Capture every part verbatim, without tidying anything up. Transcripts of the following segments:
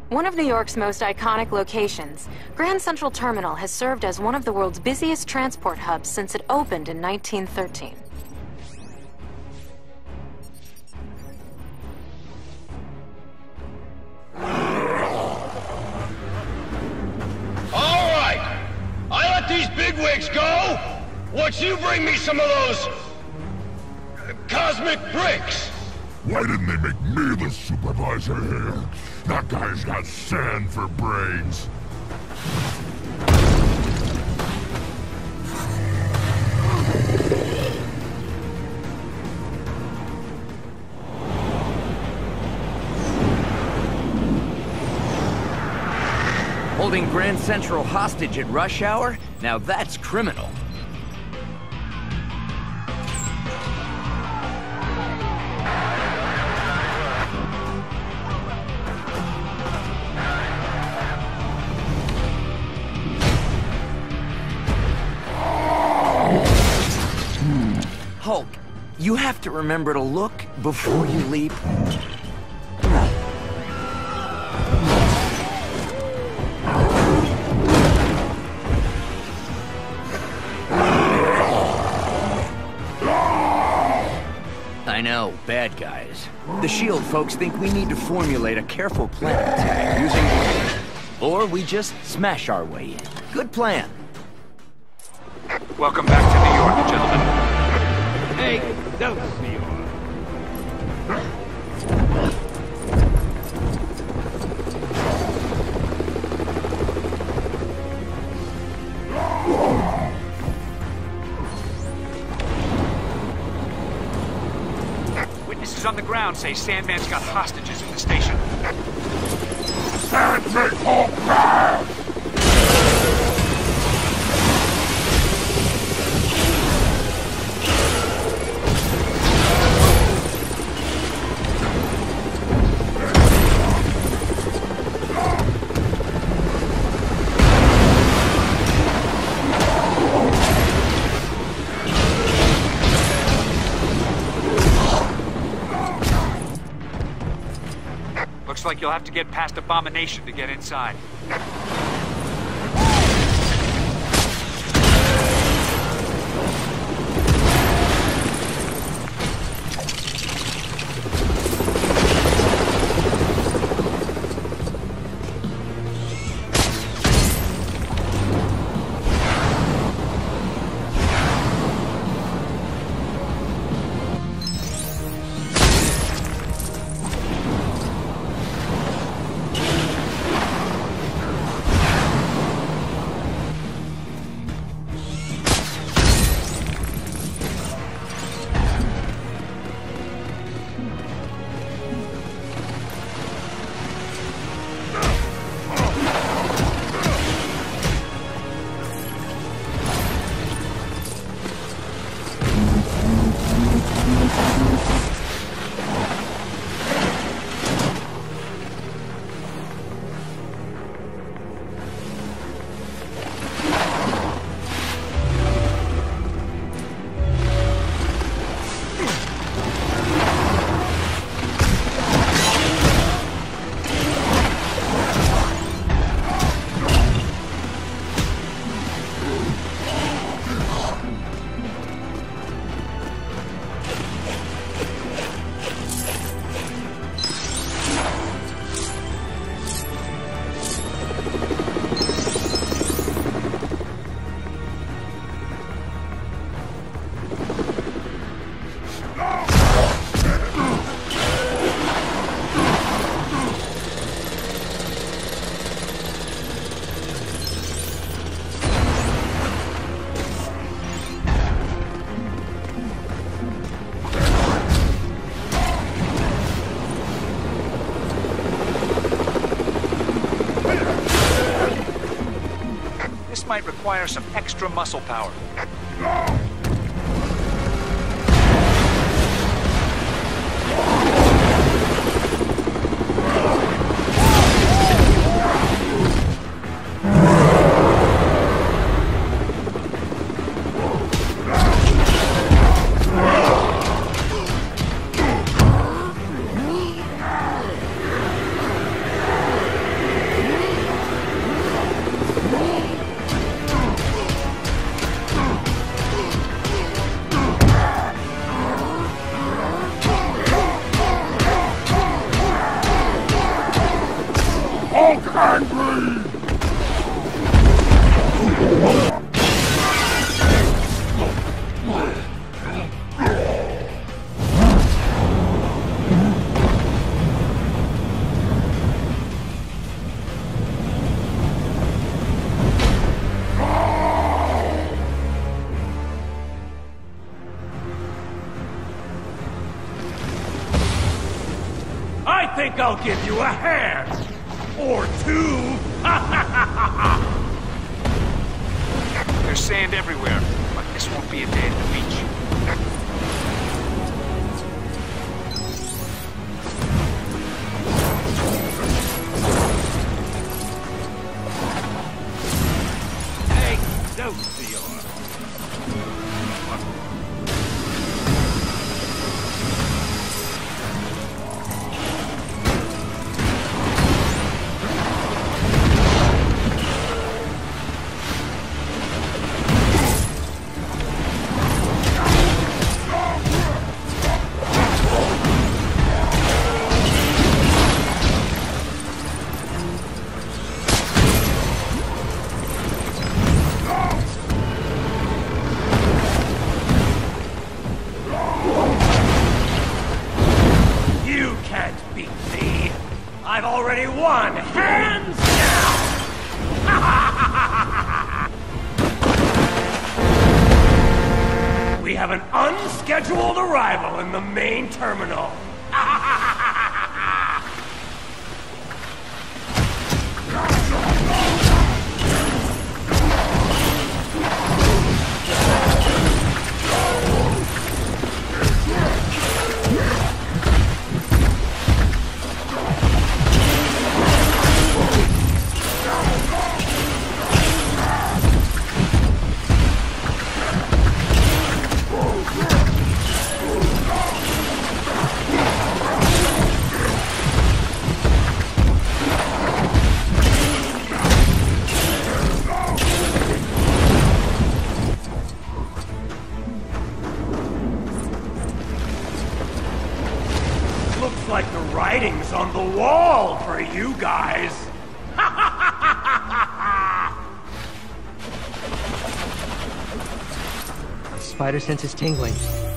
One of New York's most iconic locations, Grand Central Terminal has served as one of the world's busiest transport hubs since it opened in nineteen thirteen. All right! I let these bigwigs go! Once you bring me some of those... Uh, cosmic bricks! Why didn't they make me the supervisor here? That guy's got sand for brains. Holding Grand Central hostage at rush hour? Now that's criminal. Hulk, you have to remember to look before you leap. I know, bad guys. The SHIELD folks think we need to formulate a careful plan of attack using... Or we just smash our way in. Good plan. Welcome back to New York, gentlemen. Hey, that was New York. Witnesses on the ground say Sandman's got hostages in the station. Sand make Hulk mad! Looks like you'll have to get past Abomination to get inside. Might require some extra muscle power. think I'll give you a hand! Or two! There's sand everywhere, but this won't be a day at the beach. Hey, don't see your... I've already won, hands down! We have an unscheduled arrival in the main terminal. Looks like the writing's on the wall for you guys. Spider sense is tingling.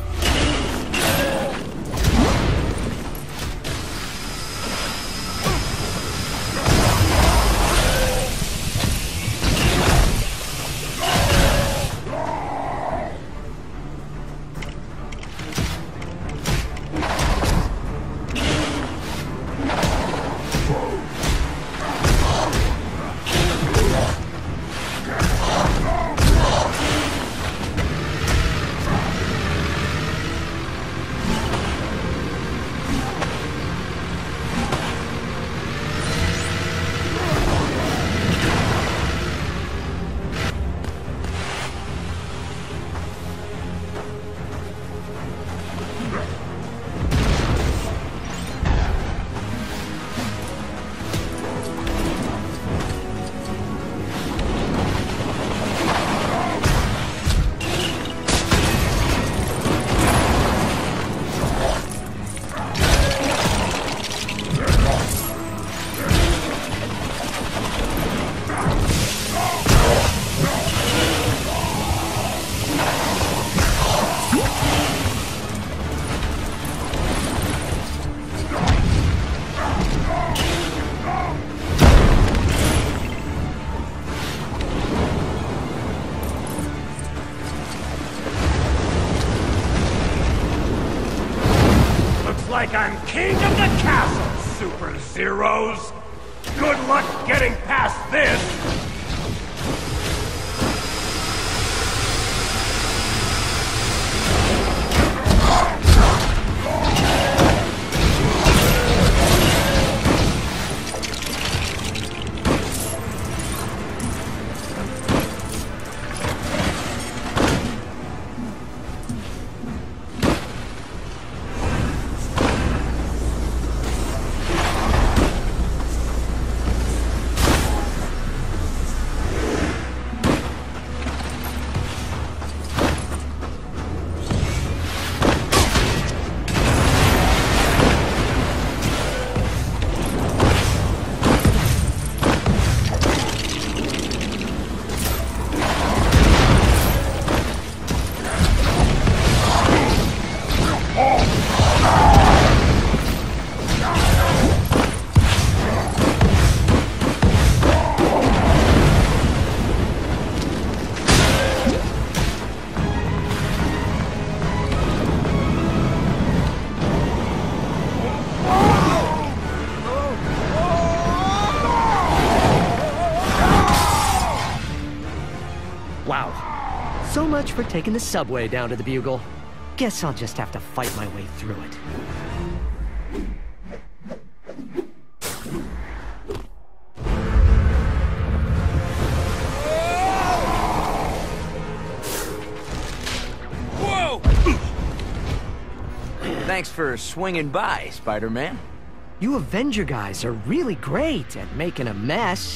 Like I'm king of the castle, Super Zeros! Good luck getting past this! So much for taking the subway down to the Bugle. Guess I'll just have to fight my way through it. Whoa! Thanks for swinging by, Spider-Man. You Avenger guys are really great at making a mess.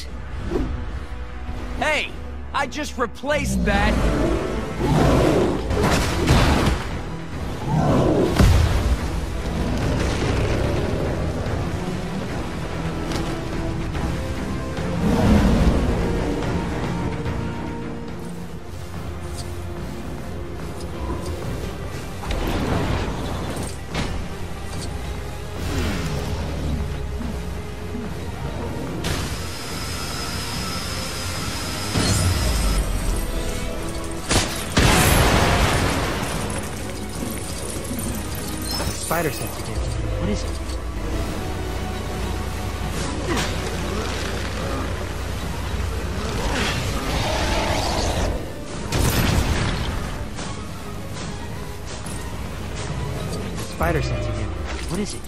Hey, I just replaced that. Spider sense again. What is it? Spider sense again. What is it?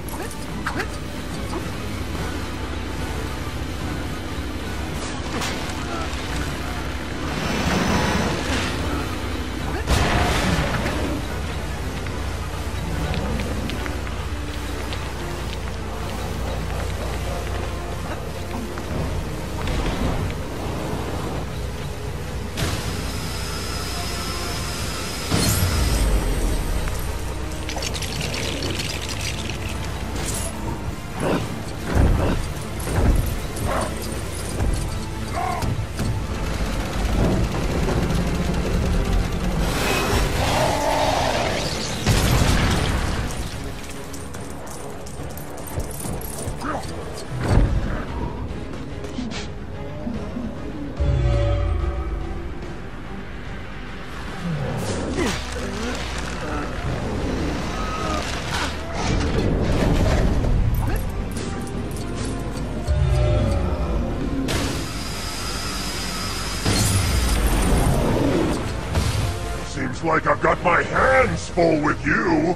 Seems like I've got my hands full with you.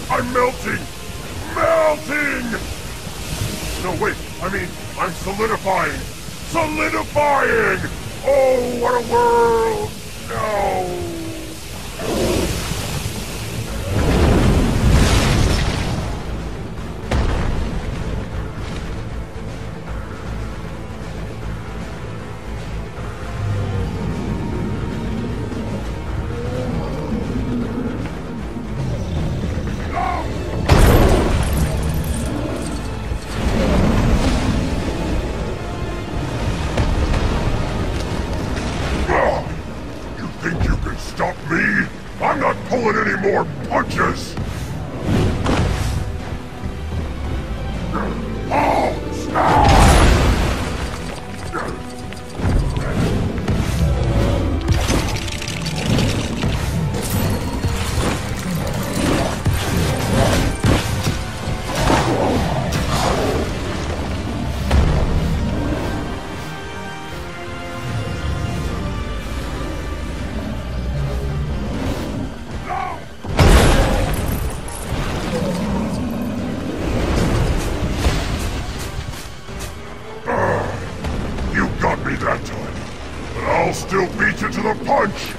I'm melting! Melting! No, wait, I mean, I'm solidifying! Solidifying! Oh, what a world! No! Stop me! I'm not pulling any more punches! Oh! Stop! That time, but I'll still beat you to the punch!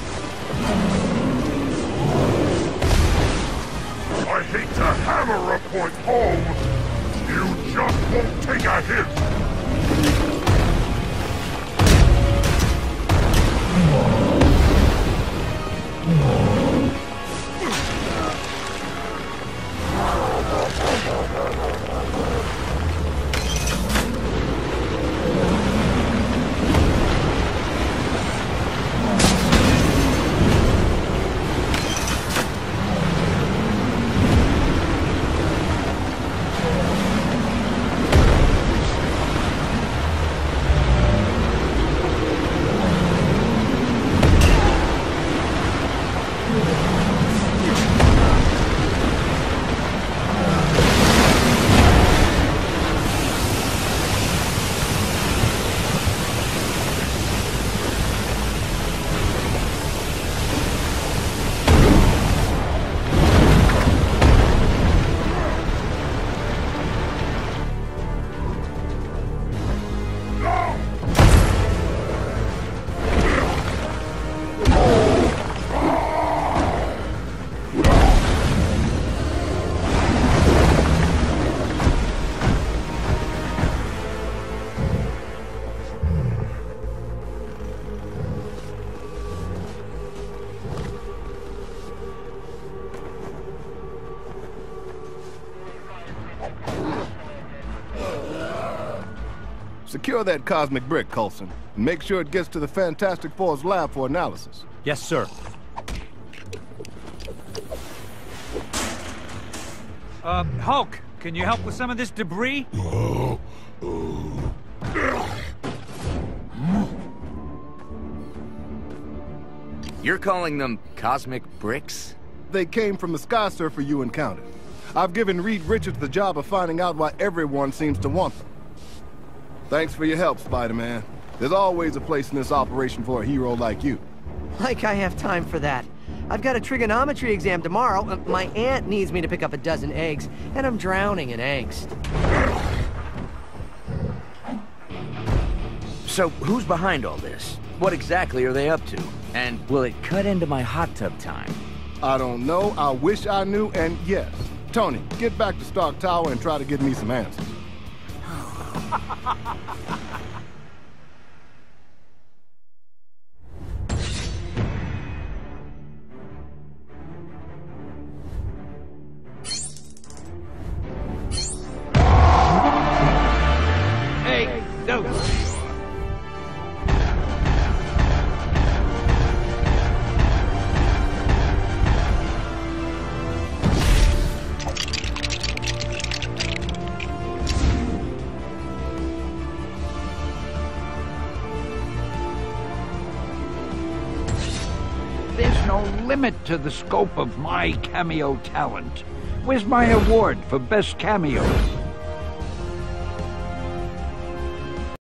I hate to hammer a point home! You just won't take a hit! Secure that cosmic brick, Coulson, and make sure it gets to the Fantastic Four's lab for analysis. Yes, sir. Uh, Hulk, can you help with some of this debris? You're calling them cosmic bricks? They came from the Sky Surfer you encountered. I've given Reed Richards the job of finding out why everyone seems to want them. Thanks for your help, Spider-Man. There's always a place in this operation for a hero like you. Like I have time for that. I've got a trigonometry exam tomorrow. Uh, my aunt needs me to pick up a dozen eggs, and I'm drowning in angst. So, who's behind all this? What exactly are they up to? And will it cut into my hot tub time? I don't know, I wish I knew, and yes. Tony, get back to Stark Tower and try to get me some answers. Hey, no! There's no limit to the scope of my cameo talent. Where's my award for best cameo?